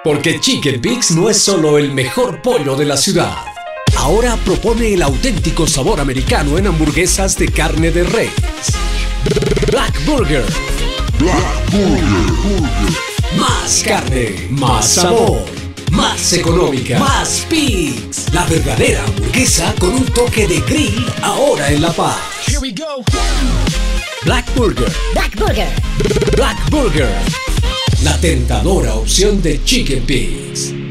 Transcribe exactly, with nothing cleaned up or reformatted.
Porque Chicken Pix no es solo el mejor pollo de la ciudad. Ahora propone el auténtico sabor americano en hamburguesas de carne de res. Black Burger. Black Burger. Más carne, más sabor, más económica, más Pix. La verdadera hamburguesa con un toque de grill ahora en La Paz. Here we go. Black Burger. Black Burger. Black Burger. La tentadora opción de Chicken Pix.